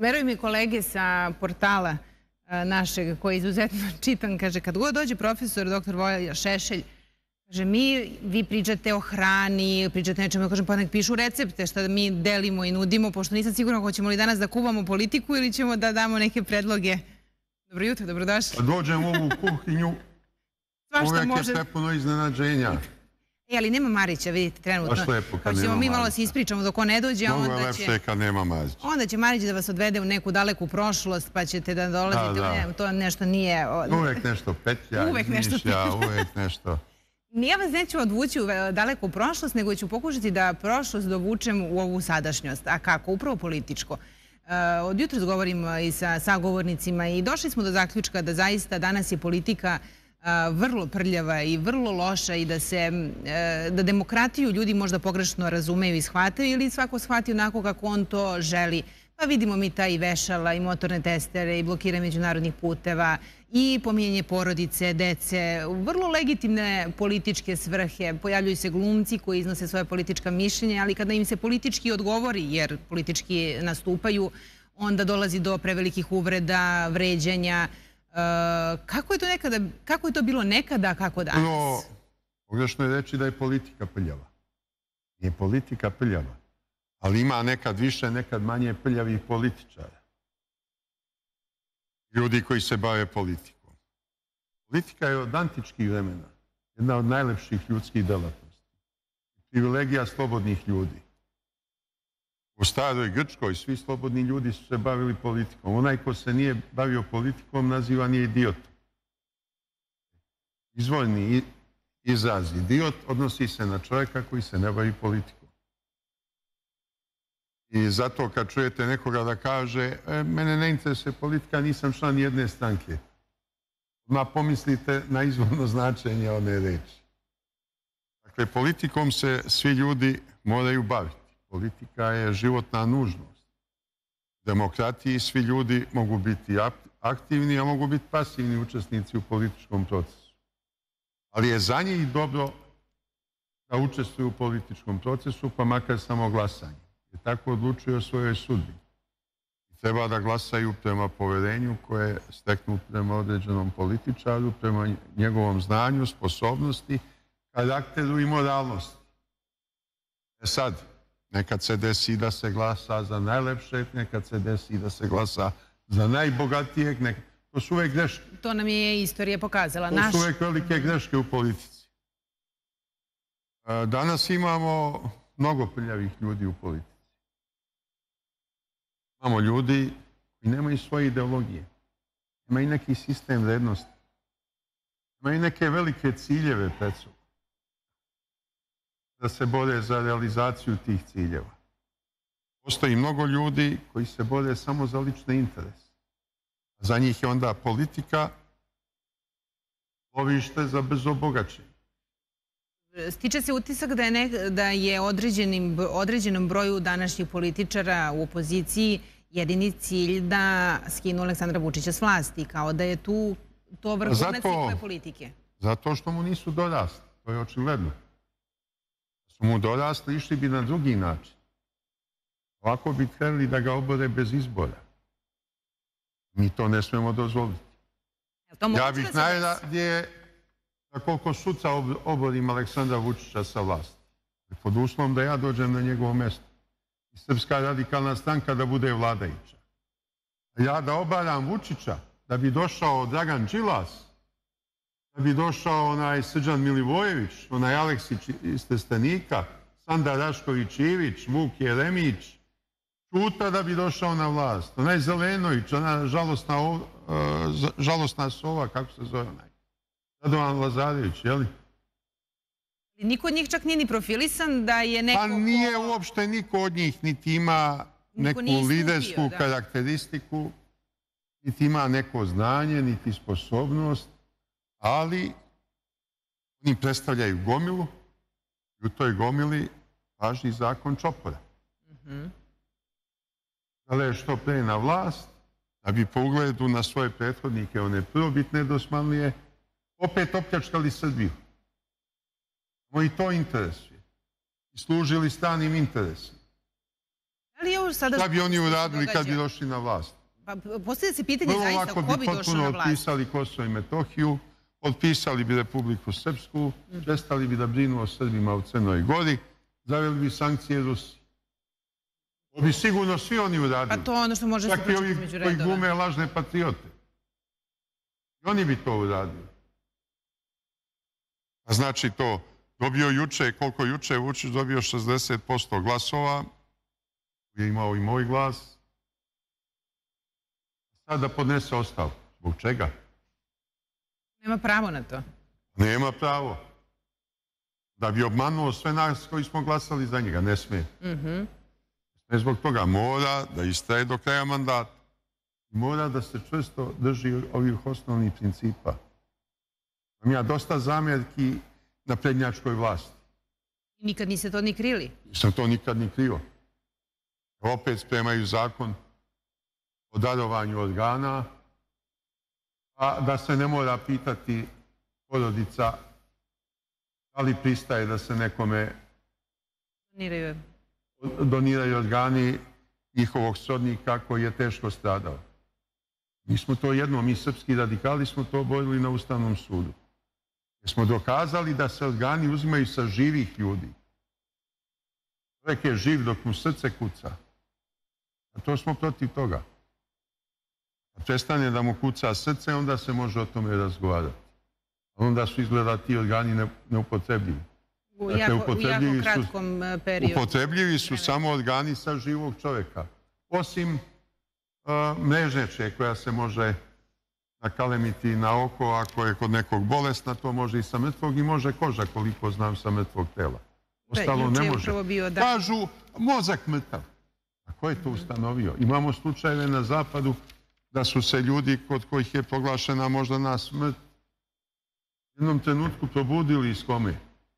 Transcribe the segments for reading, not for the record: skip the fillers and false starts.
Veruju mi kolege sa portala našeg, koji je izuzetno čitan, kaže, kad god dođe profesor dr. Voja Šešelj, kaže, vi pričate o hrani, pričate nečemu, kažem, pa nek pišu recepte što mi delimo i nudimo, pošto nisam sigurna hoćemo li danas da kuvamo politiku ili ćemo da damo neke predloge. Dobro jutro, dobrodošli. Kad dođem u ovu kuhinju, uvek je prepuno iznenađenja. Ali nema Marića, vidite, trenutno. Baš lepo kad nema Marića. Ćemo mi malo se ispričamo dok on ne dođe, a Mnogo je lepše kad nema Marića. Onda će Marić da vas odvede u neku daleku prošlost, pa ćete da dolazite, to nešto nije... Uvek nešto petlja, izmišlja, uvek nešto... Ja vas neću odvući u daleku prošlost, nego ću pokušati da prošlost dovučem u ovu sadašnjost. A kako? Upravo političko. Od jutros govorim i sa sagovornicima i došli smo do zaključka da zaista danas je politika vrlo prljava i vrlo loša i da demokratiju ljudi možda pogrešno razumeju i shvataju ili svako shvati onako kako on to želi. Pa vidimo mi ta i vešala i motorne testere i blokiranje međunarodnih puteva i pominjanje porodice, dece, vrlo legitimne političke svrhe. Pojavljuju se glumci koji iznose svoje politička mišljenja, ali kada im se politički odgovori, jer politički nastupaju, onda dolazi do prevelikih uvreda, vređanja. Kako je to bilo nekada, a kako danas? Pogrešno je reći da je politika prljava. Nije politika prljava, ali ima nekad više, nekad manje prljavih političara. Ljudi koji se bave politikom. Politika je od antičkih vremena jedna od najlepših ljudskih delatnosti. Privilegija slobodnih ljudi. U staroj Grčkoj svi slobodni ljudi su se bavili politikom. Onaj ko se nije bavio politikom nazivan je idiotom. Izvorni izraz idiot odnosi se na čovjeka koji se ne bavi politikom. I zato kad čujete nekoga da kaže mene ne interesuje politika, nisam član jedne stranke, odmah pomislite na izvorno značenje one reči. Dakle, politikom se svi ljudi moraju baviti. Politika je životna nužnost. U demokratiji svi ljudi mogu biti aktivni, a mogu biti pasivni učesnici u političkom procesu. Ali je za njih dobro da učestvuju u političkom procesu, pa makar samo glasanje. I tako odlučuju o svojoj sudbini. Treba da glasaju prema poverenju koje steknu prema određenom političaru, prema njegovom znanju, sposobnosti, karakteru i moralnosti. Sad, nekad se desi da se glasa za najlepšeg, nekad se desi da se glasa za najbogatijeg. To su uvek greške. To nam je istorija pokazala. To su uvek velike greške u politici. Danas imamo mnogo prljavih ljudi u politici. Imamo ljudi koji nemaju svoje ideologije. Imaju neki sistem vrednosti. Imaju neke velike ciljeve pred sobom. Da se bore za realizaciju tih ciljeva. Postoji mnogo ljudi koji se bore samo za lične interese. Za njih je onda politika lovište za brzo bogaćenje. Stiče se utisak da je određenom broju današnjih političara u opoziciji jedini cilj da skinu Aleksandra Vučića s vlasti, kao da je to vrhunac njihove politike. Zato što mu nisu dorasli, to je očigledno. Su mu dorasli, išli bi na drugi način. Ovako bi trebali da ga obore bez izbora. Mi to ne smemo dozvoliti. Ja bih najradije da koliko suca oborim Aleksandra Vučića sa vlasti. Pod uslovom da ja dođem na njegovo mesto. I Srpska radikalna stranka da bude vladajuća. Ja da obaram Vučića, da bi došao Dragan Đilas, da bi došao onaj Srđan Milivojević, onaj Aleksić iz Trstenika, Sanda Rašković-Ivić, Vuk Jeremić, Čuta da bi došao na vlast, onaj Zelenović, ona žalostna sova, kako se zove onaj, Radovan Lazarević, je li? Niko od njih čak nije ni profilisan da je neko... Pa nije uopšte niko od njih, niti ima neku lidersku karakteristiku, niti ima neko znanje, niti sposobnost, ali oni predstavljaju gomilu i u toj gomili važi zakon čopora. Žele što pre na vlast, da bi po ugledu na svoje prethodnike, one prvobitne dosmanlije, opet opljačkali Srbiju. Samo i to interesuje. I služili stranim interesima. Ali evo sada... Šta bi oni uradili kad bi došli na vlast? Pa postavlja se pitanje zaista ko bi došao na vlast. Potpuno otpisali Kosovo i Metohiju, otpisali bi Republiku Srpsku, prestali bi da brinu o Srbima u Crnoj Gori, zaveli bi sankcije Rusiji. To bi sigurno svi oni uradili. Pa to ono što može se pročitati među redova. Čak i ovi koji glume lažne patriote. I oni bi to uradili. A znači to dobio juče, koliko juče Vučić dobio 60% glasova, je imao i moj glas. Sad da podnese ostavku. Zbog čega? Nema pravo na to. Nema pravo. Da bi obmanuo sve nas koji smo glasali za njega. Ne smije. Ne zbog toga. Mora da istraje do kraja mandata. Mora da se čvrsto drži ovih osnovnih principa. Imam ja dosta zamjerki na prednjačkoj vlasti. Nikad niste to ni krili? Nisam to nikad ni krio. Opet spremaju zakon o darovanju organa, a da se ne mora pitati porodica da li pristaje da se nekome doniraju organi njihovog srodnika koji je teško stradao. Mi smo to jedno, mi srpski radikali smo to borili na Ustavnom sudu. Jer smo dokazali da se organi uzimaju sa živih ljudi. Čovjek je živ dok mu srce kuca. A to smo protiv toga. A prestane da mu kuca srce, onda se može o tome razgovarati. A onda su izgleda ti organi neupotrebljivi. U jako kratkom periodu. Upotrebljivi su samo organi sa živog čovjeka. Osim mrežneče koja se može nakalemiti na oko, ako je kod nekog bolesna, to može i sa mrtvog i može koža, koliko znam, sa mrtvog tela. Ostalo ne može. Kažu, mozak mrtav. A ko je to ustanovio? Imamo slučajeve na zapadu da su se ljudi kod kojih je proglašena možda na smrt u jednom trenutku probudili iz kome.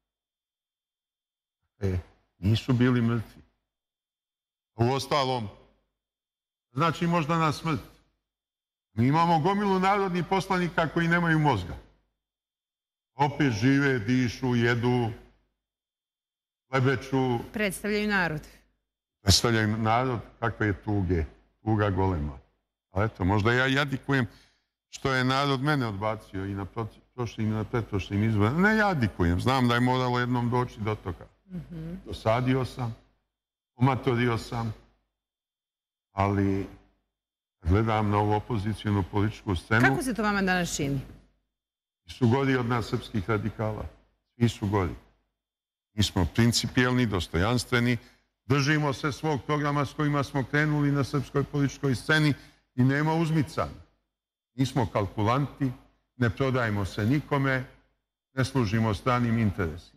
Nisu bili mrtvi. U ostalom, znači možda na smrt. Mi imamo gomilu narodnih poslanika koji nemaju mozga. Opet žive, dišu, jedu, lebeču. Predstavljaju narod. Predstavljaju narod, kakve je tuge. Tuga golema. Ali eto, možda ja jadikujem što je narod mene odbacio i na prošlim i na pretprošlim izborima. Ne jadikujem, znam da je moralo jednom doći do toga. Dosadio sam, omatorio sam, ali gledam na ovu opozicijonu političku scenu. Kako se to vama danas čini? Svi su gori od nas srpskih radikala. Svi su gori. Mi smo principijelni, dostojanstveni, držimo se svog programa s kojima smo krenuli na srpskoj političkoj sceni i nema uzmicanja. Nismo kalkulanti, ne prodajemo se nikome, ne služimo stranim interesima.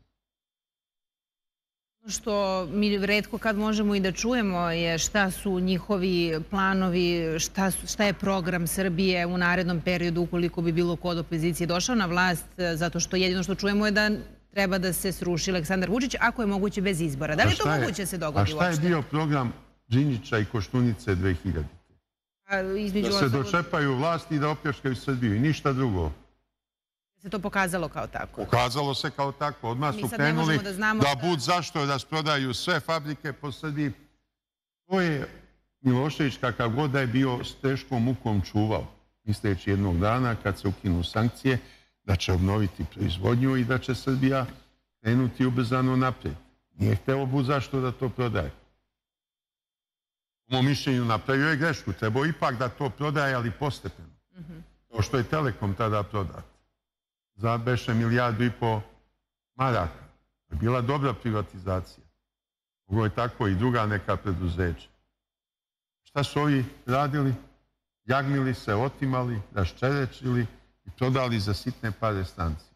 Što mi retko kad možemo i da čujemo je šta su njihovi planovi, šta je program Srbije u narednom periodu ukoliko bi bilo ko od opozicije došao na vlast, zato što jedino što čujemo je da treba da se sruši Aleksandar Vučić, ako je moguće bez izbora. Da li je to moguće da se dogodi uopšte? A šta je bio program Đinđića i Koštunice 2000? Da se dočepaju vlasti i da opljačkaju Srbiju i ništa drugo. Se to pokazalo kao tako? Pokazalo se kao tako. Odmah su krenuli da bud zašto rasprodaju sve fabrike po Srbiji. To je Milošević kakav god da je bio s teškom mukom čuvao. Misleći jednog dana kad se ukinu sankcije da će obnoviti proizvodnju i da će Srbija krenuti ubrzano naprijed. Nije hteo bud zašto da to prodaje. Po mom mišljenju napravio je grešku. Trebao ipak da to prodaje, ali postepeno. Kao što je Telekom tada prodat. Za beše 1,5 milijardu maraka. To je bila dobra privatizacija. Mogu je tako i druga neka preduzeća. Šta su ovi radili? Jagmili se, otimali, raščerečili i prodali za sitne pare stanci.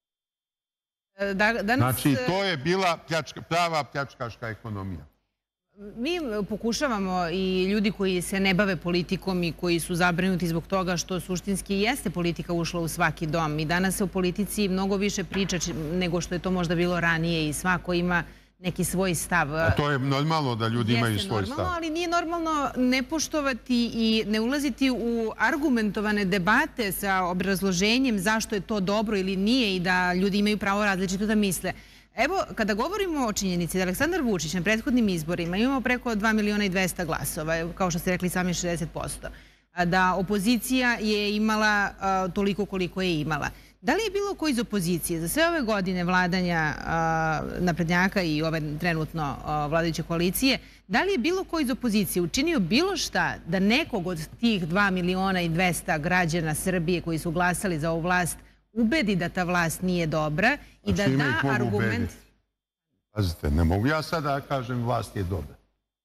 Znači, to je bila prava pljačkaška ekonomija. Mi pokušavamo i ljudi koji se ne bave politikom i koji su zabrinuti zbog toga što suštinski jeste politika ušla u svaki dom. I danas se o politici mnogo više priča nego što je to možda bilo ranije i svako ima neki svoj stav. A to je normalno da ljudi imaju svoj stav. Jeste normalno, ali nije normalno ne poštovati i ne ulaziti u argumentovane debate sa obrazloženjem zašto je to dobro ili nije i da ljudi imaju pravo različito da misle. Evo, kada govorimo o činjenici da Aleksandar Vučić na prethodnim izborima imao preko 2.200.000 glasova, kao što ste rekli sami 60%, da opozicija je imala toliko koliko je imala. Da li je bilo ko iz opozicije za sve ove godine vladanja naprednjaka i ove trenutno vladajuće koalicije, da li je bilo ko iz opozicije učinio bilo šta da nekog od tih 2.200.000 građana Srbije koji su glasali za ovu vlast ubedi da ta vlast nije dobra i da da argument... Pazite, ne mogu ja sada da kažem vlast je dobra.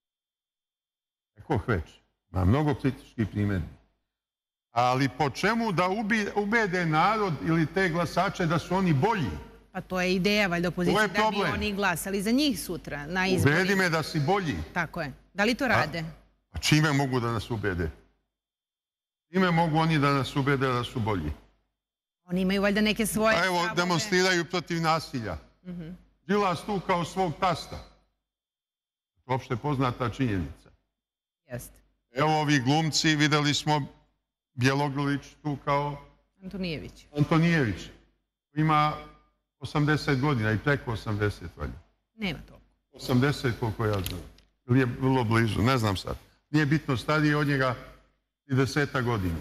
Neko već. Ima mnogo kritičkih primjedbi. Ali po čemu da ubede narod ili te glasače da su oni bolji? Pa to je ideja, valjda opozicije, da bi oni glasali za njih sutra na izborima. Ubedi me da si bolji. Tako je. Da li to rade? A čime mogu da nas ubede? Čime mogu oni da nas ubede da su bolji? Oni imaju valjda neke svoje... Pa evo, demonstriraju protiv nasilja. Đilas tu kao svog tasta. To je uopšte poznata činjenica. Jeste. Evo ovi glumci, videli smo Bjelogrlić tu kao... Antonijević. Ima 80 godina i preko 80 valjda. Nema toliko. 80 koliko ja znam. Ili je vrlo blizu, ne znam sad. Nije bitno, stariji od njega i 10 godina.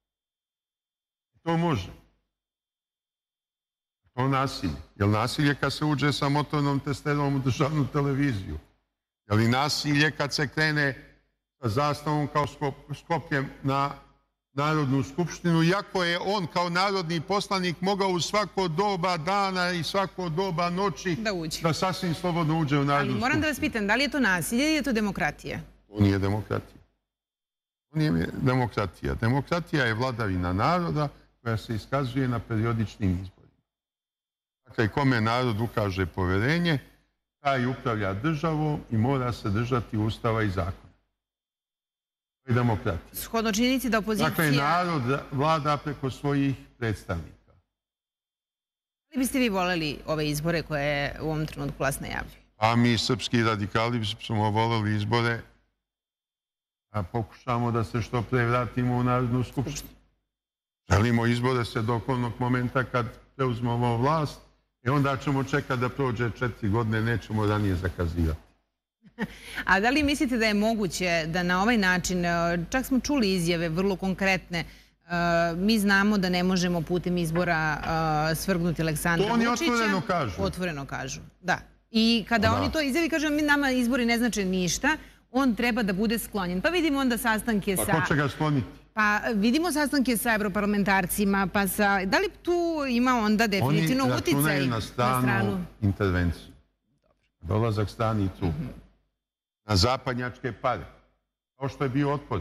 To može. To nasilje. Je li nasilje kad se uđe sa motornom testerom u državnu televiziju? Je li nasilje kad se krene sa zastavom kao Skopljem na Narodnu skupštinu, iako je on kao narodni poslanik mogao u svako doba dana i svako doba noći da sasvim slobodno uđe u Narodnu skupštinu. Ali moram da vas pitam, da li je to nasilje ili je to demokratija? To nije demokratija. To nije demokratija. Demokratija je vladavina naroda koja se iskazuje na periodičnim izborima. Dakle, kome narod ukaže poverenje, taj upravlja državom i mora se držati ustava i zakona. To je demokratija. Shodno činjenici da opozicija... Dakle, narod vlada preko svojih predstavnika. Da li biste vi voleli ove izbore koje u ovom trenutku vlast najavljuje? A mi, srpski radikali, smo voleli izbore, a pokušamo da se što pre vratimo u Narodnu skupštinu. Želimo izbore se do onog momenta kad preuzmemo vlast i onda ćemo čekati da prođe 4 godine, nećemo ranije zakazivati. A da li mislite da je moguće da na ovaj način, čak smo čuli izjave vrlo konkretne, mi znamo da ne možemo putem izbora svrgnuti Aleksandra Vučića. To oni otvoreno kažu. Otvoreno kažu, da. I kada oni to izjavi, kažu nama izbori ne znače ništa, on treba da bude sklonjen. Pa vidimo onda sastanke sa... Pa ko će ga skloniti? Pa vidimo sastanke sa evroparlamentarcima, pa sa... Da li tu ima onda definitivno uticaj na stranu? Oni računaju na stranu intervenciju. Dolazak strani trup. Na zapadnjačke pare. Kao što je bio otpor.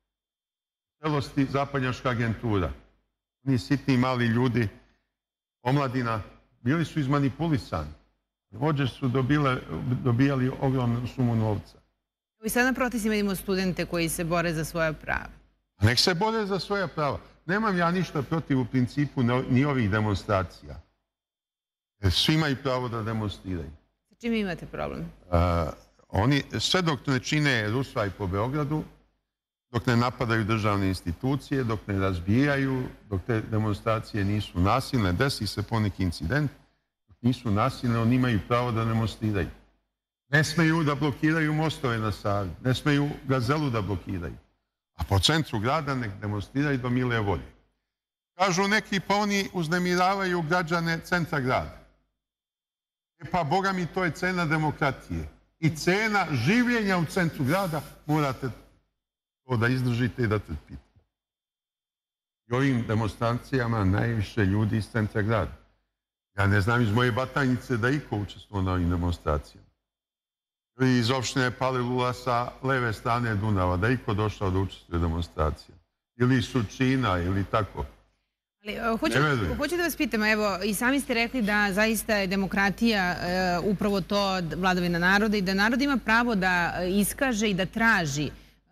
Celosti zapadnjačka agentura. Oni sitni mali ljudi, omladina, bili su izmanipulisani. Vođe su dobijali ogromnu sumu novca. I sad na protestima vidimo studente koji se bore za svoja prava. Nek se bore za svoja prava. Nemam ja ništa protiv u principu ni ovih demonstracija. Svi imaju pravo da demonstriraju. Sa čim imate problem? Oni sve dok ne čine rusvaj po Beogradu, dok ne napadaju državne institucije, dok ne razbijaju, dok te demonstracije nisu nasilne, desi se poneki incident, dok nisu nasilne, oni imaju pravo da demonstriraju. Ne smeju da blokiraju mostove na Savi, ne smeju Gazelu da blokiraju. A po centru grada nek demonstriraju do mile volje. Kažu neki, pa oni uznemiravaju građane centra grada. Pa, Boga mi, to je cena demokratije. I cena življenja u centru grada morate to da izdržite i da trpite. I ovim demonstracijama najviše ljudi iz centra grada. Ja ne znam iz moje Batajnice da iko učestvuje na ovim demonstracijama. Ili iz opštine Palilula sa leve strane Dunava, da iko došao da učestvuje demonstracijama. Ili iz Surčina, ili tako. Hoću da vas pitam, evo, i sami ste rekli da zaista je demokratija upravo to vladavina naroda i da narod ima pravo da iskaže i da traži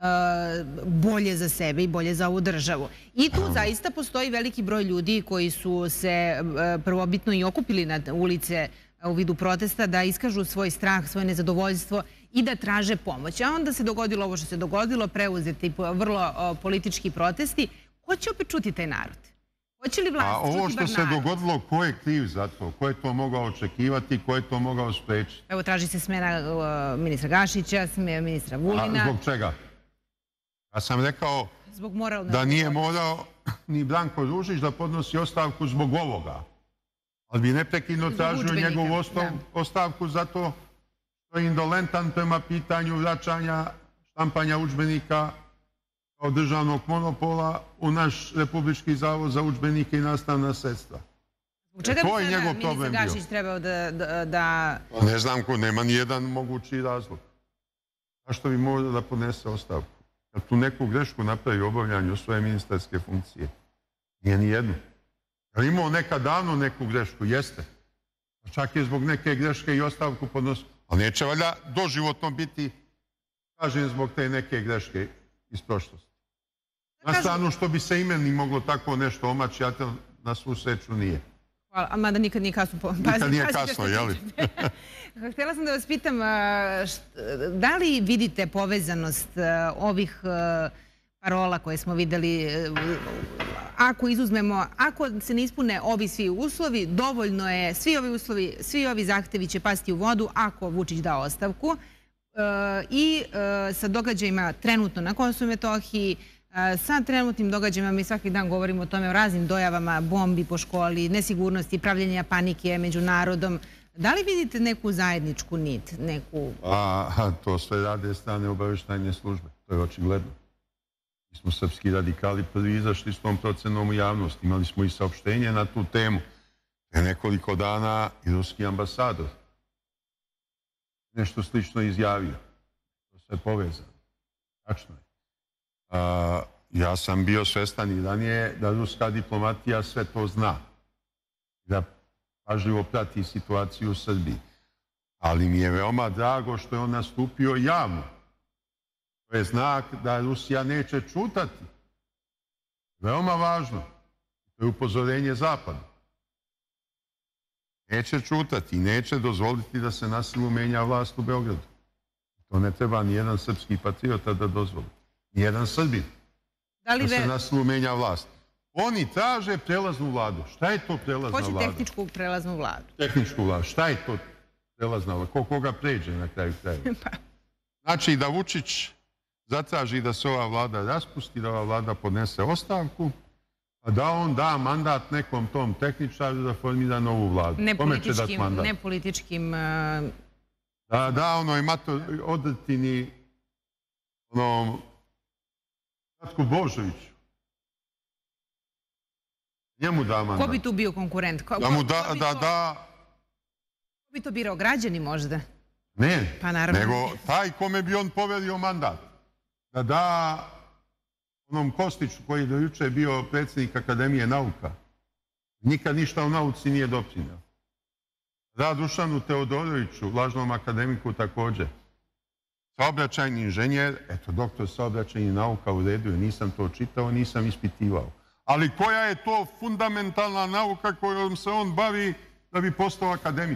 bolje za sebe i bolje za ovu državu. I tu zaista postoji veliki broj ljudi koji su se prvobitno i okupili na ulice u vidu protesta da iskažu svoj strah, svoje nezadovoljstvo i da traže pomoć. A onda se dogodilo ovo što se dogodilo, preuzeti vrlo politički protesti. Ko će opet čuti taj narod? Hoće li A vlast ovo čuti što bar se narod? dogodilo, ko je kriv za to? Ko je to mogao očekivati? Ko je to mogao sprečiti? Evo, traži se smena ministra Gašića, ministra Vulina. A zbog čega? Ja sam rekao Zbog moralne da nije odgovornosti. morao ni Branko Ružić da podnosi ostavku zbog ovoga. Ali bi neprekidno tražio udžbenika, njegovu da. ostavku zato što je indolentan prema pitanju vraćanja štampanja udžbenika kao državnog monopola u naš Republički zavod za udžbenike i nastavna sredstva. Zbog čega to bi je sada njegov ministar problem bio. Gašić trebao da... Ne znam ko, nema ni jedan mogući razlog. Zašto bi morao da podnese ostavku? Kad tu neku grešku napravi u obavljanju svoje ministarske funkcije. Nije ni jednu. Je li imao nekad davno neku grešku? Jeste. Čak je zbog neke greške i ostavku podnosio. Ali neće valjda doživotno biti kažnjen zbog te neke greške iz prošlosti. Na stranu što bi se imeni moglo tako nešto omaći, a to na svu sreću nije. Hvala, a mada nikad nije kasno. Nikad nije kasno, jeli? Htjela sam da vas pitam, da li vidite povezanost ovih parola koje smo videli, ako izuzmemo, ako se ne ispune ovi svi uslovi, dovoljno je, svi ovi zahtevi će pasti u vodu ako Vučić da ostavku, i sa događajima trenutno na Kosovu i Metohiji, sa trenutnim događajima, mi svaki dan govorimo o tome, o raznim dojavama, bombi po školi, nesigurnosti, pravljenja panike među narodom. Da li vidite neku zajedničku nit? To sve rade strane obavještajne službe. To je očigledno. Mi smo srpski radikali prvi izašli s tom procenom u javnosti. Imali smo i saopštenje na tu temu. Pre nekoliko dana i ruski ambasador nešto slično izjavio. To sve povezano. Tačno je. Ja sam bio svestan i ranije da ruska diplomatija sve to zna. Da pažljivo prati situaciju u Srbiji. Ali mi je veoma drago što je on nastupio javno. To je znak da Rusija neće čutati. Veoma važno. To je upozorenje Zapada. Neće čutati i neće dozvoliti da se na silu menja vlast u Beogradu. To ne treba ni jedan srpski patriota da dozvoli. Nijedan Srbin da se na silu menja vlast. Oni traže prelaznu vladu. Šta je to prelazna vlada? Hoće tehničku prelaznu vladu. Tehničku vladu. Šta je to prelazna vlada? Koga pređe na kraju krajeva? Znači da Vučić zatraži da se ova vlada raspusti, da ova vlada podnese ostavku, a da on da mandat nekom tom tehničaru da formira novu vladu. Kome će dati mandat? Ne političkim... Da onoj odrtini, onom Ratku Božoviću. Njemu da mandat. Ko bi tu bio konkurent? Da mu da... Ko bi to birao? Građani možda? Ne, nego taj kome bi on poverio mandat. Da da onom Kostiću koji je do juče bio predsjednik Akademije nauka. Nikad ništa u nauci nije doprinio. Da Dušanu Teodoroviću, lažnom akademiku također. Saobraćajni inženjer, eto, doktor saobraćajnih nauka u redu, nisam to čitao, nisam ispitivao. Ali koja je to fundamentalna nauka kojom se on bavi da bi postao akademik?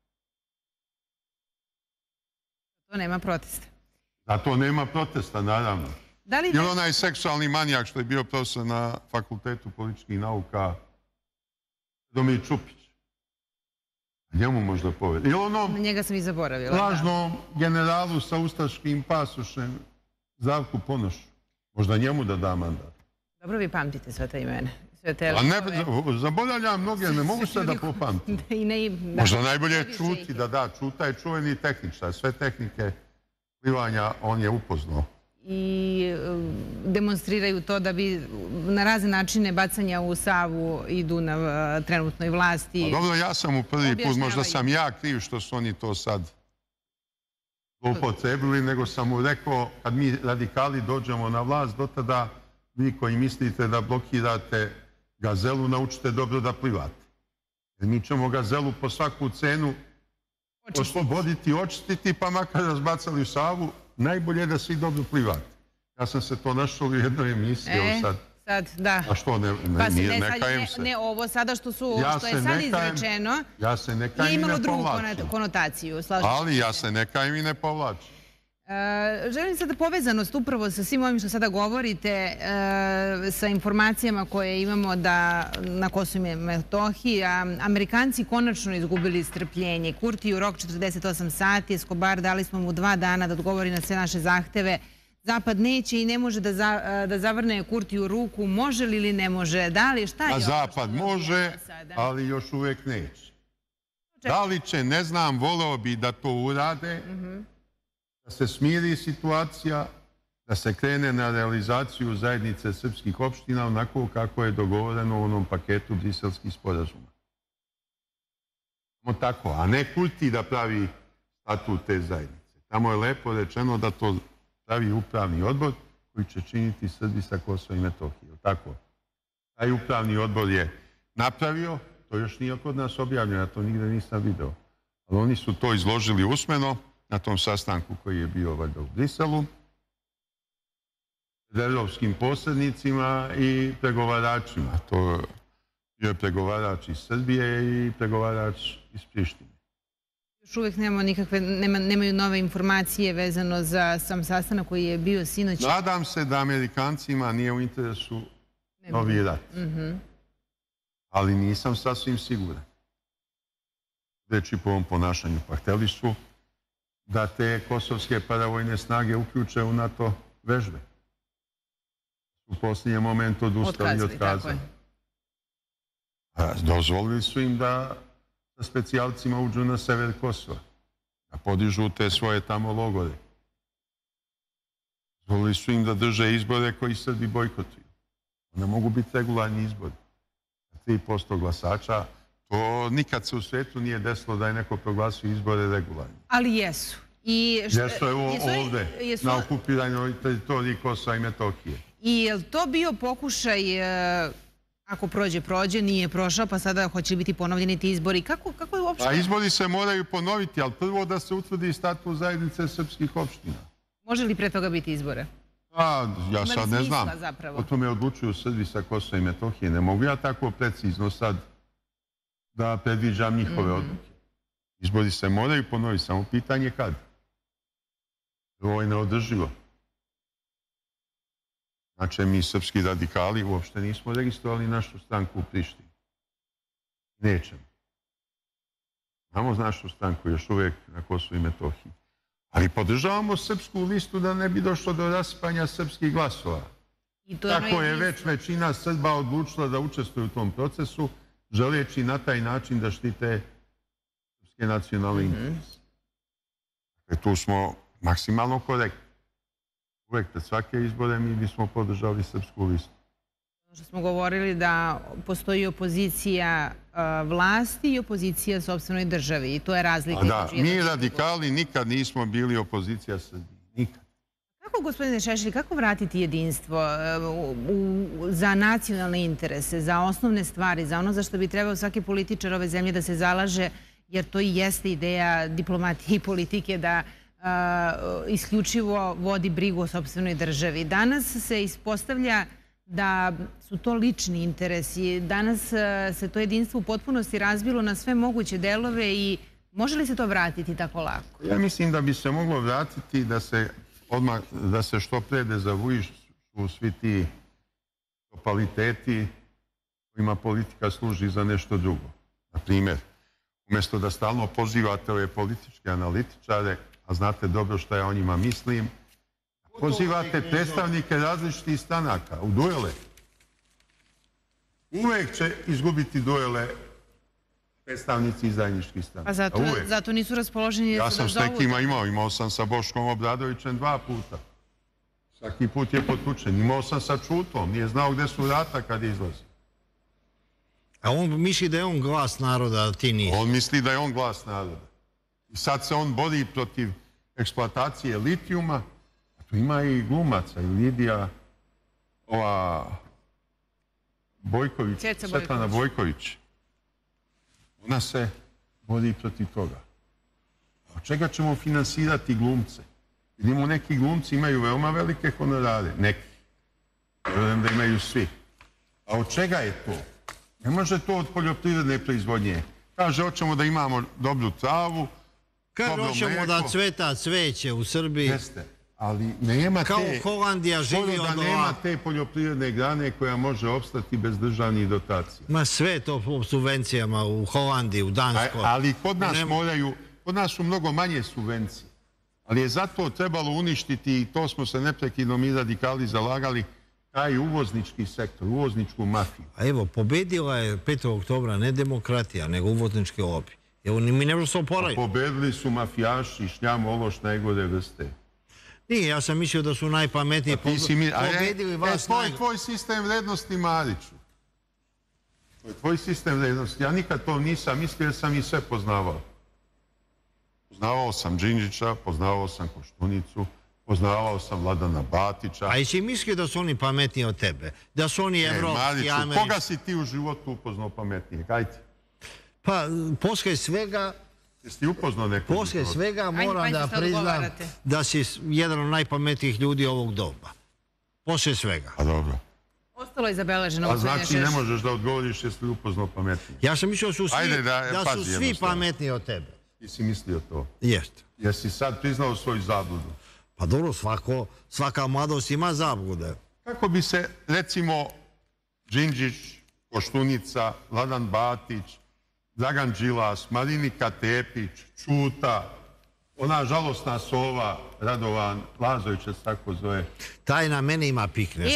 To nema protesta. Da to nema protesta, naravno. Ili onaj seksualni manijak što je bio profesor na Fakultetu političkih nauka, Domir Čupić. Njemu možda povedi. Ili onom njega sam i zaboravila. Lažnom generalu sa ustaškim pasušem Zdravku Ponošu. Možda njemu da mandat. Dobro vi pamtite sve te imena. Zaboravljam mnoge, ne mogu se da popamtim. Možda najbolje je čuti, čuta je čuveni tehničar. Sve tehnike plivanja on je upoznao. I demonstriraju to da bi na razne načine bacanja u Savu idu na trenutnoj vlasti. Dobro, ja sam u prvi put, možda sam ja kriv što su oni to sad upotrebili, nego sam mu rekao, kad mi radikali dođemo na vlast, do tada vi koji mislite da blokirate Gazelu, naučite dobro da plivate. Jer mi ćemo Gazelu po svaku cenu osloboditi, očistiti, pa makar razbacali u Savu, najbolje je da svi dobro plivate. Ja sam se to našao u jednoj emisiji. Sad, da. A što, ne kajem se. Ne, ovo sada što je sad izrečeno ja se ne kajem i ne povlačim. imalo drugu konotaciju. Ali ja se ne kajem i ne povlačim. Želim sada povezanost upravo sa svim ovim što sada govorite, sa informacijama koje imamo da na Kosovu i Metohiji Amerikanci konačno izgubili strpljenje. Kurtiju rok 48 sati, Escobar dali smo mu 2 dana da odgovori na sve naše zahteve. Zapad neće i ne može da zavrne Kurtiju ruku. Može li ili ne može? Da li, šta je ovo? Zapad može, ali još uvijek neće. Da li će, ne znam, voleo bi da to urade, da se smiri situacija, da se krene na realizaciju zajednice srpskih opština onako kako je dogovoreno u onom paketu briselskih sporazuma. Samo tako, a ne Kurti da pravi statut te zajednice. Tamo je lepo rečeno da to pravi upravni odbor koji će činiti Srbi sa Kosova i Metohije. Tako. Taj upravni odbor je napravio, to još nije kod nas objavljeno, ja to nigde nisam video. Ali oni su to izložili usmeno na tom sastanku koji je bio valjda u Briselu, s evropskim posrednicima i pregovaračima. To je pregovarač iz Srbije i pregovarač iz Prištine. Još uvijek nemaju nove informacije vezano za sam sastanak koji je bio sinoć. Nadam se da Amerikancima nije u interesu novi rat. Ali nisam sasvim siguran. Reći po ovom ponašanju hteli su da te kosovske paravojne snage uključe u NATO vežbe. U posljednjem momentu odustali i otkazali. Dozvolili su im da sa specijalcima uđu na sever Kosova, da podižu te svoje tamo logore. Dozvolili su im da drže izbore koji Srbi bojkotuju. Ne mogu biti regularni izbori. 3% glasača, to nikad se u svijetu nije desilo da je neko proglasio izbore regularni. Ali jesu. Jesu ovde, na okupiranoj teritoriji Kosova i Metohije. I je li to bio pokušaj, ako prođe, nije prošao, pa sada hoće li biti ponovljeni ti izbori? Kako je uopšte? A izbori se moraju ponoviti, ali prvo da se utvrdi statut zajednice srpskih opština. Može li pre toga biti izbore? Ja sad ne znam. O tome odlučuju Srbi sa Kosova i Metohije. Ne mogu ja tako precizno sad da predviđam njihove odluke. Izbori se moraju ponoviti, samo pitanje kad. Ovo je neodrživo. Znači, mi srpski radikali uopšte nismo registrovali našu stranku u Prištini. Nećemo. Imamo našu stranku još uvijek na Kosovu i Metohiji. Ali podržavamo srpsku listu da ne bi došlo do raspanja srpskih glasova. Tako je već većina Srba odlučila da učestvuju u tom procesu, želeći na taj način da štite srpske nacionalne interese. Tu smo maksimalno korektni. Uvijek pred svake izbore mi bismo podržali srpsku listu. Što smo govorili da postoji opozicija vlasti i opozicija sopstvenoj državi i to je razlika. Da, mi radikali nikad nismo bili opozicija Srbiji. Nikad. Kako, gospodine Šešelj, kako vratiti jedinstvo za nacionalne interese, za osnovne stvari, za ono za što bi trebao svaki političar ove zemlje da se zalaže, jer to i jeste ideja diplomatije i politike da isključivo vodi brigu o sopstvenoj državi. Danas se ispostavlja da su to lični interesi. Danas se to jedinstvo u potpunosti razbilo na sve moguće delove i može li se to vratiti tako lako? Ja mislim da bi se moglo vratiti da se što pre dezavuišu svi ti totaliteti kojima politika služi za nešto drugo. Na primjer, umjesto da stalno pozivate ove političke analitičare, a znate dobro što ja o njima mislim, pozivate predstavnike različitih stranaka u duele. Uvijek će izgubiti duele predstavnici zajedničkih stranaka. Pa zato nisu raspoloženi. Ja sam s nekima imao sam sa Boškom Obradovićem 2 puta. Svaki put je potučen. Imao sam sa Čutom, nije znao gde su vrata kad izlazi. A on misli da je on glas naroda, a ti nisi. On misli da je on glas naroda. I sad se on bori protiv eksploatacije litijuma. Tu ima i glumaca, i Lidija, Bojković, Svetlana Bojković. Ona se bori protiv toga. Od čega ćemo finansirati glumce? Vidimo, neki glumci imaju veoma velike honorare. Neki. Vjerujem da imaju svi. A od čega je to? Ne može to od poljoprivredne proizvodnje. Kaže, hoćemo da imamo dobru travu, Kad hoćemo da cveta cveće u Srbiji? Jeste, ali nema te... Kao Holandija živi od nema te poljoprivredne grane koja može opstati bez državnih dotacija. Ma sve to po subvencijama u Holandiji, u Danskoj. Ali kod nas su mnogo manje subvencije. Ali je zato trebalo uništiti, i to smo se neprekidno mi radikali zalagali, taj uvoznički sektor, uvozničku mafiju. A evo, pobedila je 5. oktobra ne demokratija, nego uvoznički lobby. Evo, mi ne možemo se oporaviti. Pobedili su mafijaši, šljam, ološ, najgore vrste. Nije, ja sam mislio da su najpametniji pobedili vas. To je tvoj sistem vrednosti, Mariću. To je tvoj sistem vrednosti. Ja nikad to nisam mislio jer sam i sve poznavao. Poznavao sam Đinđića, poznavao sam Koštunicu, poznavao sam Vladana Batića. A jesi mislio da su oni pametniji od tebe? Da su oni evropski, američki? Koga si ti u životu upoznao pametnije? Kajte. Pa, poslije svega... Jesi ti upoznao nekog? Poslije svega moram da priznam da si jedan od najpametnijih ljudi ovog doba. Poslije svega. A dobro. Ostalo je zabeleženo. A znači ne možeš da odgovoriš jesi li upoznao pametnije. Ja sam mislio da su svi pametniji od tebe. Ti si mislio to? Jeste. Jesi sad priznao svoju zabludu? Pa dobro, svaka mladost ima zablude. Kako bi se, recimo, Đinđić, Koštunica, Vladan Batić, Dragan Đilas, Marinika Tepić, Ćuta, ona žalosna sova, Radovan Lazović se tako zove. Taj na mene ima pikne.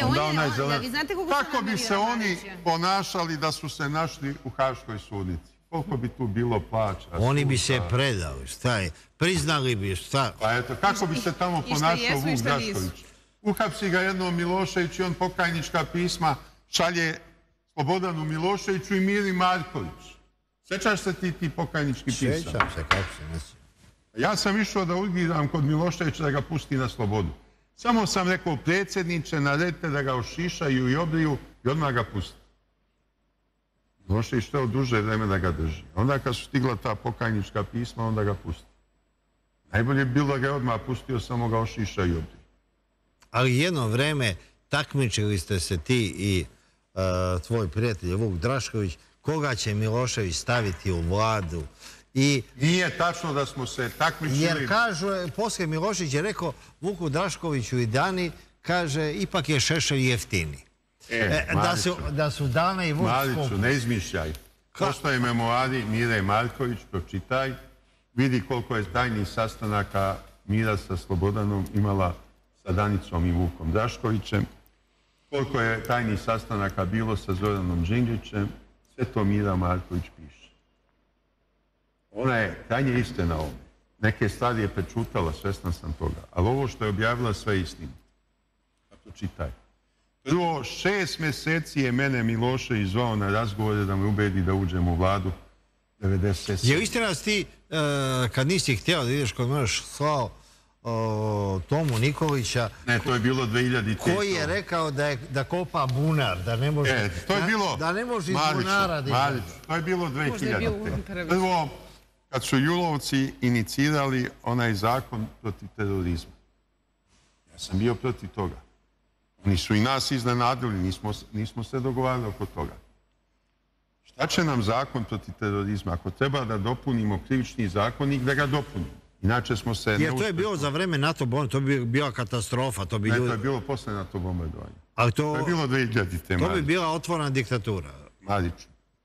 Kako bi se oni ponašali da su se našli u Haškoj sudnici? Koliko bi tu bilo plaća? Oni bi se predali, šta je? Priznali bi, šta? Pa eto, kako bi se tamo ponašao Vuk Drašković? Uhapsi ga jednom Milošević i on pokajnička pisma šalje Slobodanu Miloševiću i Miri Marković. Sjećaš se ti pokajnički pisama? Sjećam se, kako se ne sjećam. Ja sam išao da urgiram kod Miloševića da ga pusti na slobodu. Samo sam rekao, predsjedniče, naredite da ga ošišaju i obriju i odmah ga pusti. Milošević teo duže vreme da ga drži. Onda kad su stigla ta pokajnička pisma, onda ga pusti. Najbolje bi bilo da ga je odmah pustio, samo ga ošiša i obriju. Ali jedno vreme takmičili ste se ti i tvoj prijatelj Vuk Drašković, koga će Milošević staviti u vladu. Nije tačno da smo se takmičili. Jer kažu, poslije Milošević je rekao Vuku Draškoviću i Dani, kaže, ipak je Šešelj jeftini. Da su Dana i Vuk... Mariću, ne izmišljaj. Postoje memoari Mire Marković, pročitaj. Vidi koliko je tajnih sastanaka Mira sa Slobodanom imala sa Danicom i Vukom Draškovićem. Koliko je tajnih sastanaka bilo sa Zoranom Đinđićem. Sve to Mira Marković piše. Ona je krajnje istina ovdje. Neke stvari je prečutala, svesna sam toga. Ali ovo što je objavila sve istine. Pa to čitaj. Prvo, 6 mjeseci je mene Milošević zvao na razgovore da me ubedi da uđem u vladu 97. Je istina ti, kad nisi htjela da ideš kod mreš slao Tomu Nikolića... Ne, to je bilo 2000. Koji je rekao da kopa bunar, da ne može... To je bilo... Da ne može iz bunara... Marić, to je bilo 2000. Prvo, kad su Julovci inicirali onaj zakon protiv terorizma. Ja sam bio protiv toga. Oni su i nas iznenadili, nismo se dogovarali oko toga. Šta će nam zakon protiv terorizma? Ako treba da dopunimo krivični zakonik, da ga dopunimo. Inače smo se... Jer to je bilo za vreme NATO bombardovanja, to bi bila katastrofa. Ne, to je bilo posle NATO bombardovanja. To je bilo 2000. To bi bila otvorena diktatura. Mariću.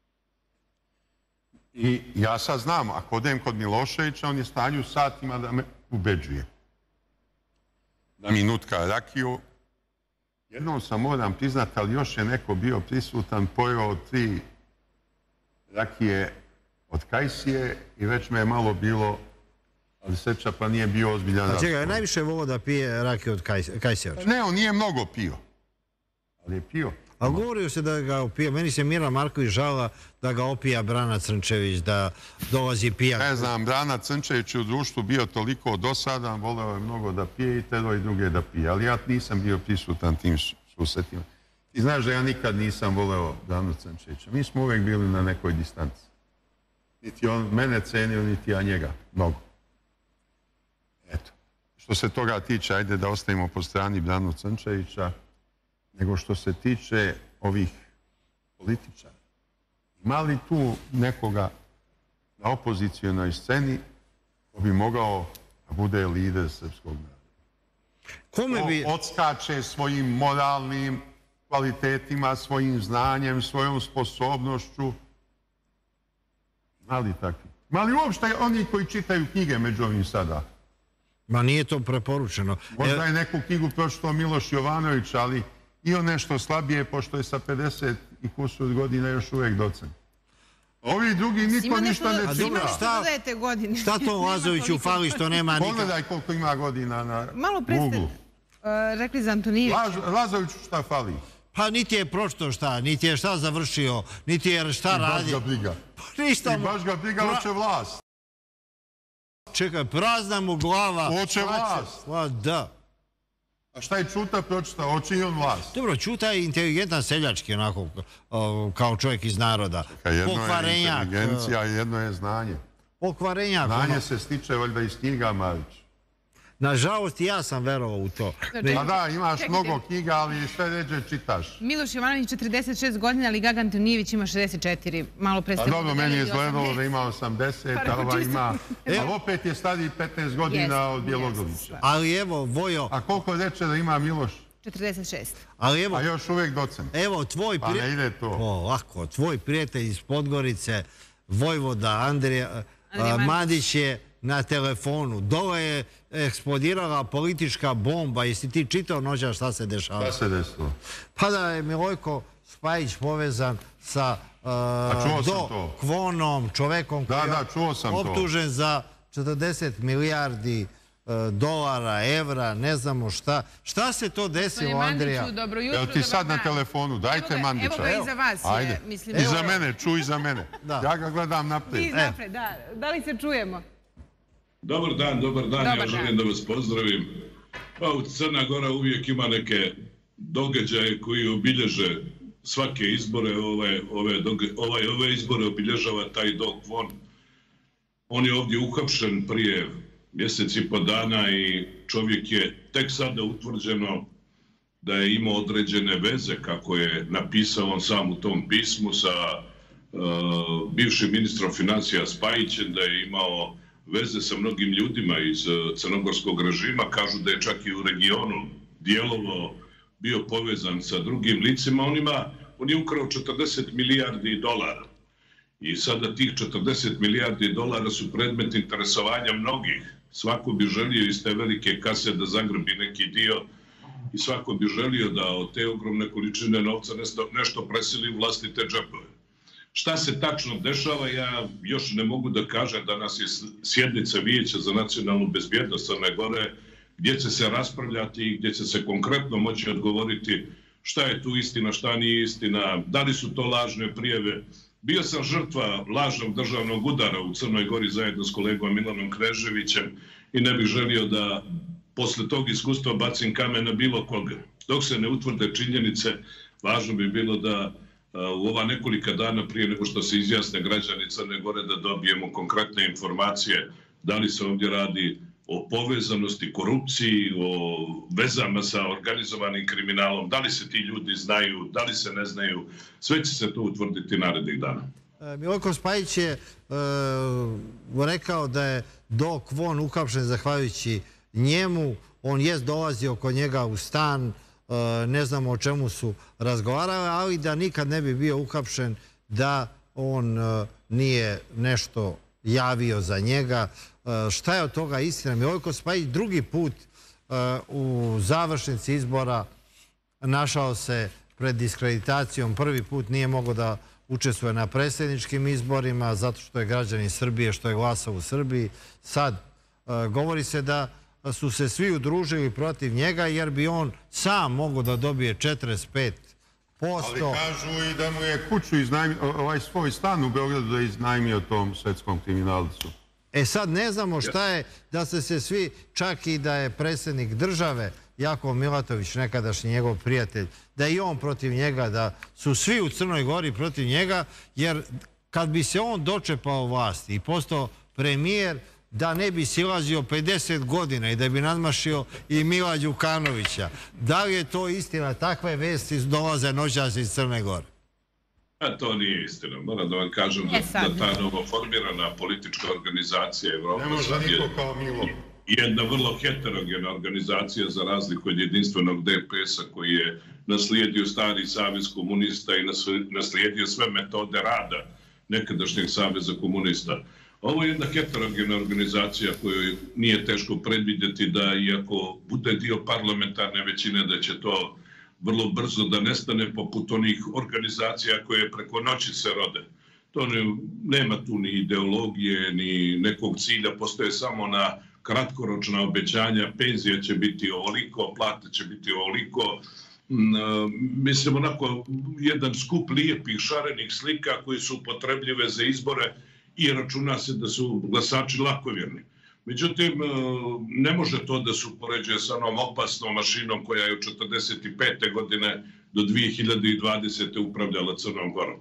I ja sad znam, ako odem kod Miloševića, on je stanju satima da me ubeđuje. Da mi nutka rakiju. Jednom sam, moram priznati, ali još je neko bio prisutan, pojeo 3 rakije od kajsije i već me je malo bilo, ali sreća pa nije bio ozbiljan razgovor. A čega, je najviše volio da pije rakije od kajsije? Ne, on nije mnogo pio, ali je pio. A govorio se da ga opija, meni se Mira Marković žala da ga opija Brana Crnčević, da dolazi pijak. Ne znam, Brana Crnčević je u društvu bio toliko dosadan, voleo je mnogo da pije i tero i druge da pije, ali ja nisam bio prisutan tim susretima. Ti znaš da ja nikad nisam voleo Branu Crnčevića. Mi smo uvijek bili na nekoj distanci. Niti on mene cenio, niti ja njega. Mnogo. Eto. Što se toga tiče, ajde da ostavimo po strani Branu Crnčevića, nego što se tiče ovih političara. Ima li tu nekoga na opozicijonoj sceni ko bi mogao da bude lider srpskog naroda. Odskače svojim moralnim kvalitetima, svojim znanjem, svojom sposobnošću. Mali takvi. Mali uopšte oni koji čitaju knjige među ovim sada. Ma nije to preporučeno. Možda je neku knjigu pročitao Miloš Jovanović, ali i on nešto slabije, pošto je sa 50 i kusur godina još uvijek docent. Ovi drugi niko ništa ne čita. Šta to Lazoviću fali što nema nikada? Pogledaj koliko ima godina na malo pre ste rekli za Antonijevića. Lazoviću šta fali? Pa niti je pročito šta, niti je šta završio, niti je šta radi. I baš ga briga. I baš ga briga, hoće vlast. Čekaj, prazna mu glava. Hoće vlast. Da. A šta je Ćuta pročitao? Hoće i on vlast. Dobro, Ćuta je inteligentan seljački, onako, kao čovjek iz naroda. Jedno je inteligencija, jedno je znanje. Pokvarenjak. Znanje se stiče valjda iz knjiga, Marić. Nažalost, i ja sam verovao u to. Pa da, imaš mnogo knjiga, ali sve ređe čitaš. Miloš Jovanović 46 godina, ali Gaga Antonijević ima 64. Malo pre ste... Pa dobro, meni je izgledalo da ima 80, ali opet je stariji 15 godina od Bjelogolića. Ali evo, Vojo... A koliko reče da ima Miloš? 46. A još uvijek docent. Evo, tvoj prijatelj... Pa ne ide to. Lako, tvoj prijatelj iz Podgorice, Vojvoda Andrija Madić je na telefonu. Dole je eksplodirala politička bomba. Jesi ti čitao noća šta se dešava? Šta se desilo? Pa da je Milojko Spajić povezan sa Kvonom, čovekom koji je optužen za 40 milijardi dolara, evra, ne znamo šta. Šta se to desilo, Andrija? Evo ti sad na telefonu, dajte Mandića. Evo ga iza vas. Ajde, iza mene, čuj iza mene. Ja ga gledam naprijed. Da li se čujemo? Dobar dan, ja želim da vas pozdravim. Pa Crna Gora uvijek ima neke događaje koji obilježe svake izbore, ove izbore obilježava taj Dok Von. On je ovdje uhapšen prije mjesec i po dana i čovjek je tek sada utvrđeno da je imao određene veze, kako je napisao on sam u tom pismu, sa bivšim ministrom financija Spajićem, da je imao veze sa mnogim ljudima iz crnogorskog režima. Kažu da je čak i u regionu djelovo bio povezan sa drugim licima. On je ukrao 40 milijardi dolara. I sada tih 40 milijardi dolara su predmet interesovanja mnogih. Svako bi želio iz te velike kase da zagrbi neki dio i svako bi želio da od te ogromne količine novca nešto presili u vlastite džepove. Šta se tačno dešava, ja još ne mogu da kažem. Danas je sjednica Vijeća za nacionalnu bezbjednost Crne Gore, gdje će se raspravljati i gdje će se konkretno moći odgovoriti šta je tu istina, šta nije istina, da li su to lažne prijave. Bio sam žrtva lažnog državnog udara u Crnoj Gori zajedno s kolegom Milanom Kneževićem i ne bih želio da posle tog iskustva bacim kamen na bilo koga. Dok se ne utvrde činjenice, važno bi bilo da u ova nekolika dana prije nego što se izjasne građani Crne Gore da dobijemo konkretne informacije da li se ovdje radi o povezanosti, korupciji, o vezama sa organizovanim kriminalom, da li se ti ljudi znaju, da li se ne znaju, sve će se to utvrditi narednih dana. Milojko Spajić je rekao da je Dok Von uhapšen zahvaljujući njemu. On je dolazio kod njega u stan, ne znamo o čemu su razgovarali, ali da nikad ne bi bio uhapšen da on nije nešto javio za njega. Šta je od toga istina? Milojko Spajić drugi put u završnici izbora našao se pred diskreditacijom. Prvi put nije mogao da učestvuje na predsjedničkim izborima zato što je građanin Srbije, što je glasao u Srbiji. Sad govori se da su se svi udružili protiv njega jer bi on sam mogao da dobije 45%. Ali kažu i da mu je kuću iznajmio, ovaj svoj stan u Beogradu da je iznajmio tom svetskom kriminalcu. Sad ne znamo šta je da se svi, čak i da je predsjednik države Jakov Milatović, nekadašnji njegov prijatelj, da je i on protiv njega, da su svi u Crnoj Gori protiv njega, jer kad bi se on dočepao vlasti i postao premijer, da ne bi silazio 50 godina i da bi nadmašio i Mila Đukanovića. Da li je to istina? Takve vesti dolaze noćas iz Crne Gore. To nije istina. Moram da vam kažem da ta novoformirana politička organizacija Evropa je jedna vrlo heterogena organizacija za razliku od jedinstvenog DPS-a koji je naslijedio stari savez komunista i naslijedio sve metode rada nekadašnjeg saveza komunista. Ovo je jedna heterogena organizacija koju nije teško predvidjeti da iako bude dio parlamentarne većine da će to vrlo brzo da nestane poput onih organizacija koje preko noći se rode. To nema tu ni ideologije, ni nekog cilja, postoje samo na kratkoročna obećanja, penzija će biti ovoliko, plate će biti ovoliko. Mislim, onako, jedan skup lijepih šarenih slika koji su upotrebljive za izbore i računa se da su glasači lakovjerni. Međutim, ne može to da se upoređuje sa onom opasnom mašinom koja je od 1945. godine do 2020. upravljala Crnom Gorom.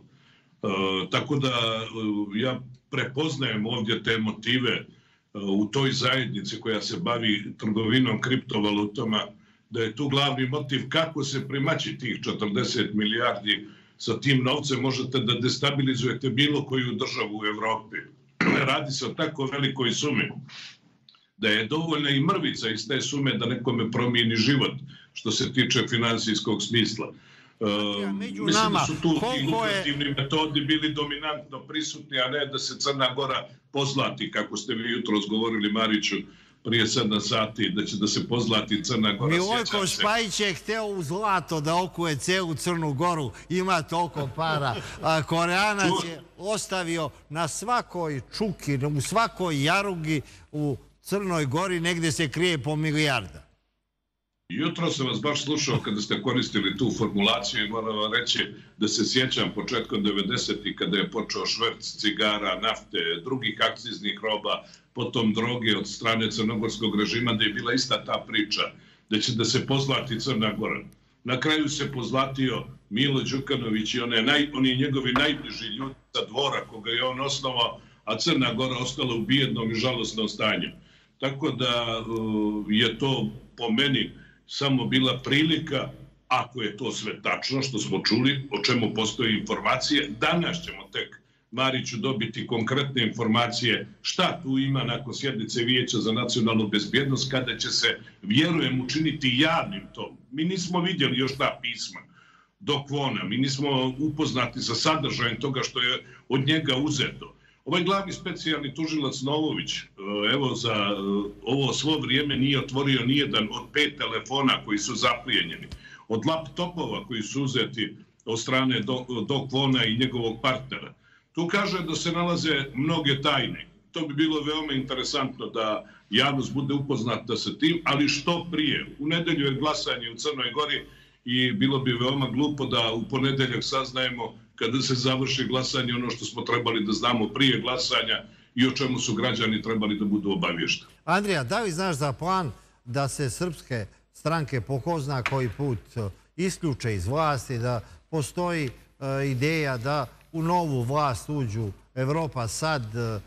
Tako da ja prepoznajem ovdje te motive u toj zajednici koja se bavi trgovinom kriptovalutama, da je tu glavni motiv kako se primaći tih 40 milijardi. Sa tim novcem možete da destabilizujete bilo koju državu u Evropi. Radi se o tako velikoj sumi da je dovoljna i mrvica iz te sume da nekome promijeni život što se tiče finansijskog smisla. Mislim da su tu ti lukrativni metodi bili dominantno prisutni, a ne da se Crna Gora pozlati, kako ste vi jutro govorili, Mariću, prije 7 sati, da će da se pozlati Crna Gora. Milojko Špajić je hteo u zlato da okuje celu Crnu Goru, ima toliko para. Koreanac je ostavio na svakoj čuki, u svakoj jarugi u Crnoj Gori, negdje se krije po milijarda. Jutro sam vas baš slušao kada ste koristili tu formulaciju i moram vam reći da se sjećam početkom 90-ih kada je počeo šverc cigara, nafte, drugih akciznih roba, potom droge od strane crnogorskog režima, da je bila ista ta priča, da će da se pozlati Crna Gora. Na kraju se pozlatio Milo Đukanović i oni njegovi najbliži ljudi sa dvora koga je on osnovao, a Crna Gora ostala u bijednom i žalosnom stanju. Tako da je to po meni samo bila prilika, ako je to sve tačno što smo čuli, o čemu postoje informacije. Danas ćemo tek, Mariću, dobiti konkretne informacije šta tu ima nakon sjednice Vijeća za nacionalnu bezbjednost, kada će se, vjerujem, učiniti javnim to. Mi nismo vidjeli još ta pisma do Kvona, mi nismo upoznati sa sadržajem toga što je od njega uzeto. Ovaj glavni specijalni tužilac Novović, evo za ovo svo vrijeme nije otvorio nijedan od 5 telefona koji su zaplijenjeni, od laptopova koji su uzeti od strane do Kvona i njegovog partnera. Tu kaže da se nalaze mnoge tajne. To bi bilo veoma interesantno da javnost bude upoznata sa tim, ali što prije. U nedelju je glasanje u Crnoj Gori i bilo bi veoma glupo da u ponedeljak saznajemo kada se završi glasanje ono što smo trebali da znamo prije glasanja i o čemu su građani trebali da budu obavješteni. Andrija, da li znaš za plan da se srpske stranke po ko zna koji put isključe iz vlasti, da postoji ideja da u novu vlast uđu Evropa Sad,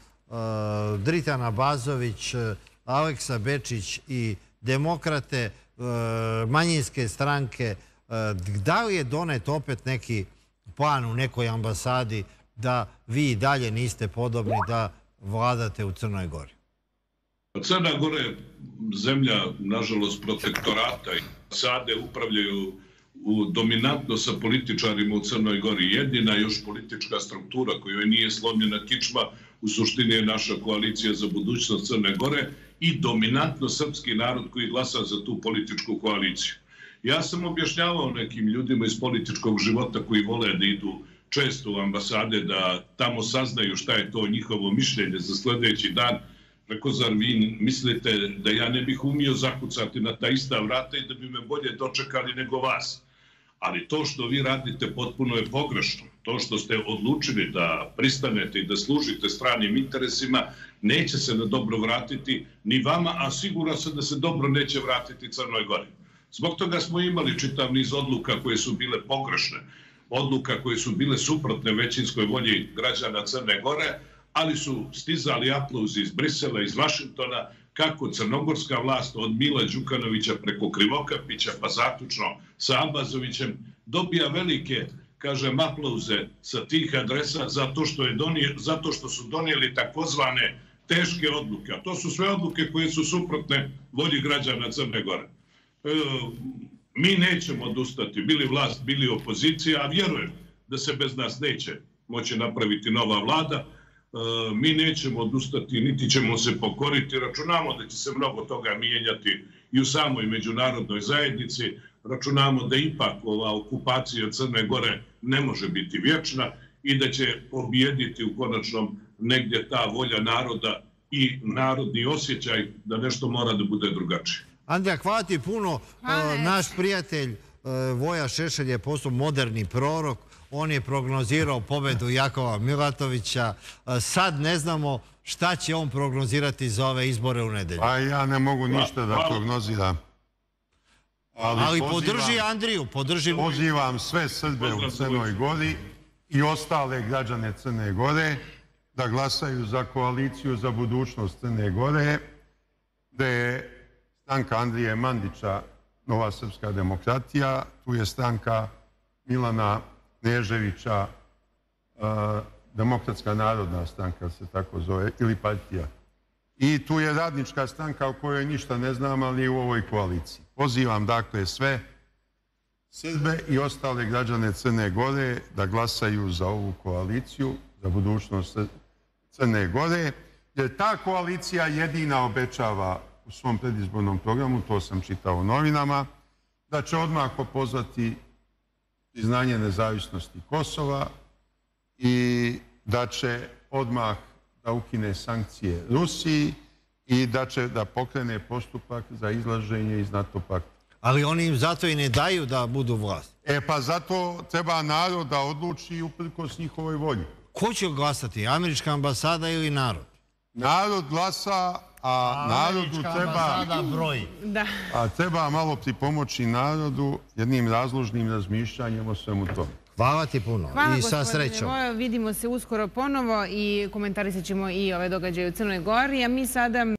Dritana Bazović, Aleksa Bečić i demokrate, manjinske stranke? Da li je donet opet neki plan u nekoj ambasadi da vi dalje niste podobni da vladate u Crnoj Gori? Crna Gora je zemlja, nažalost, protektorata i ambasade upravljaju dominantno sa političarima u Crnoj Gori. Jedina još politička struktura kojoj nije slomljena kičma u suštini je naša koalicija za budućnost Crne Gore i dominantno srpski narod koji glasa za tu političku koaliciju. Ja sam objašnjavao nekim ljudima iz političkog života koji vole da idu često u ambasade, da tamo saznaju šta je to njihovo mišljenje za sljedeći dan. Rekao, zar vi mislite da ja ne bih umio zakucati na ta ista vrata i da bi me bolje dočekali nego vas? Ali to što vi radite potpuno je pogrešno. To što ste odlučili da pristanete i da služite stranim interesima neće se na dobro vratiti ni vama, a sigurno se da se dobro neće vratiti Crnoj Gori. Zbog toga smo imali čitav niz odluka koje su bile pogrešne, odluka koje su bile suprotne većinskoj volji građana Crne Gore, ali su stizali aplauzi iz Brisela, iz Vašingtona, kako crnogorska vlast od Mila Đukanovića preko Krivokapića pa zaključno sa Abazovićem dobija velike kažem, aplauze sa tih adresa zato što su donijeli takozvane teške odluke. A to su sve odluke koje su suprotne volji građana Crne Gore. Mi nećemo odustati, bili vlast, bili opozicija, a vjerujem da se bez nas neće moći napraviti nova vlada. Mi nećemo odustati, niti ćemo se pokoriti. Računamo da će se mnogo toga mijenjati i u samoj međunarodnoj zajednici. Računamo da ipak ova okupacija Crne Gore ne može biti vječna i da će pobijediti u konačnom negdje ta volja naroda i narodni osjećaj da nešto mora da bude drugačije. Andrija, hvala ti puno. Naš prijatelj Voja Šešelj je postao moderni prorok. On je prognozirao pobedu Jakova Milatovića. Sad ne znamo šta će on prognozirati za ove izbore u nedelju. Pa ja ne mogu ništa da prognoziram. Ali podrži Andriju, podrži... Pozivam sve Srbe u Crnoj Gori i ostale građane Crne Gore da glasaju za koaliciju za budućnost Crne Gore, gde je stranka Andrije Mandića Nova srpska demokratija, tu je stranka Milana Kneževića, Demokratska narodna stranka se tako zove, ili partija. I tu je radnička stranka o kojoj ništa ne znam, ali je u ovoj koaliciji. Pozivam dakle sve Srbe i ostale građane Crne Gore da glasaju za ovu koaliciju, za budućnost Crne Gore, jer ta koalicija jedina obećava u svom predizbornom programu, to sam čitao u novinama, da će odmah pozvati priznanje nezavisnosti Kosova i da će odmah da ukine sankcije Rusiji i da će da pokrene postupak za izlaženje iz NATO pakta. Ali oni im zato i ne daju da budu vlast. Pa zato treba narod da odluči uprkos njihovoj volji. Ko će glasati? Američka ambasada ili narod? Narod glasa, a narodu treba malo pripomoći narodu jednim razložnim razmišljanjem o svemu tome. Hvala ti puno i sa srećom. Vidimo se uskoro ponovo i komentarisat ćemo i ove događaje u Crnoj Gori, a mi sada